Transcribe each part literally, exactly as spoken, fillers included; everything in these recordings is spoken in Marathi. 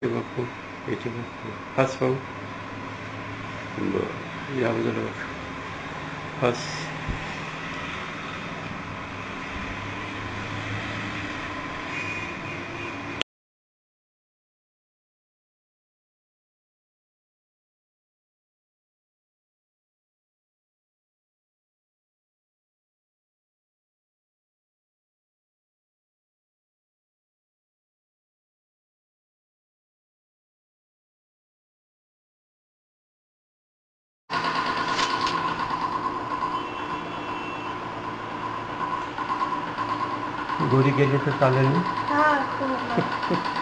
बापू याचे बापू हस भाऊ बरं या बाजूला बघ हस गोरी गेली तर चालेल ना हां खूप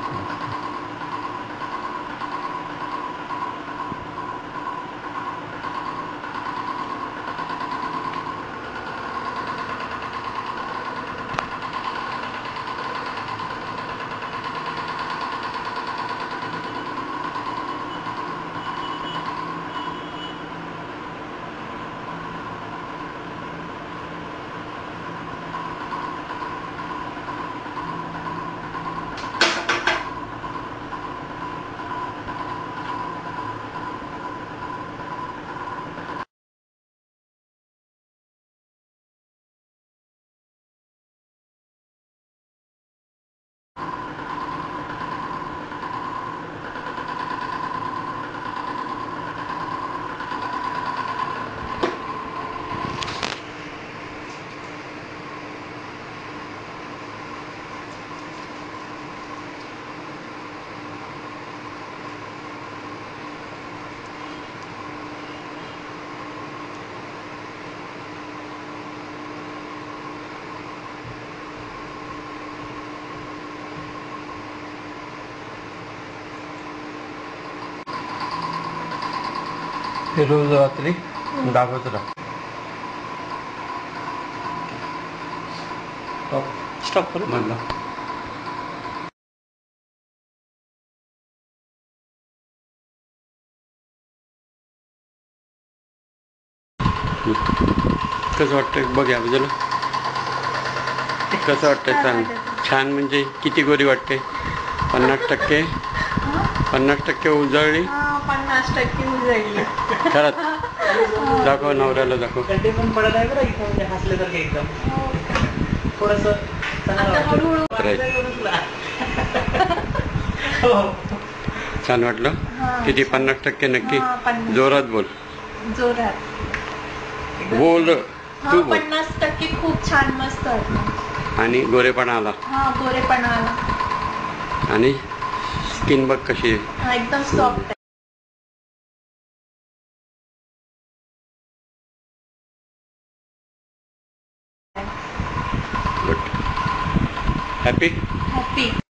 हे रोज रात्री दाबत राहा स्टॉप करू म्हणला कसं वाटतं बघ या बाजूला कसं वाटतं छान छान म्हणजे किती गोरी वाटते पन्नास टक्के पन्नास टक्के उजळली पन्नास टक्के उजळली खरंच दाखव नवऱ्याला दाखव कंटे पण पडत आहे बरं इथं म्हणजे हसले तर एकदम थोडस छान वाटलं किती पन्नास टक्के नक्की जोरात बोल जोरात बोल तू बोल पन्नास टक्के खूप छान मस्त वाटलं आणि गोरेपणा आला हा गोरेपणा आला आणि स्किन बघ कशी आहे हा एकदम सॉफ्ट गुड हॅपी हॅपी